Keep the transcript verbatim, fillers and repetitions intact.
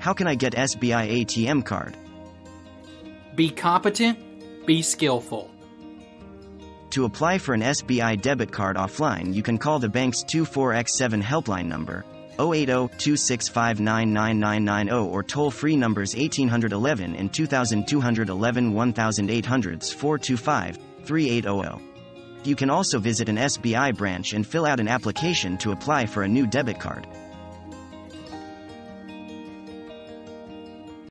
How can I get S B I A T M card? Be competent, be skillful. To apply for an S B I debit card offline, you can call the bank's twenty-four by seven helpline number, zero eight zero, two six five, nine nine nine nine zero, or toll-free numbers eighteen eleven and two two one one, eighteen hundred, four two five, three eight zero zero. You can also visit an S B I branch and fill out an application to apply for a new debit card.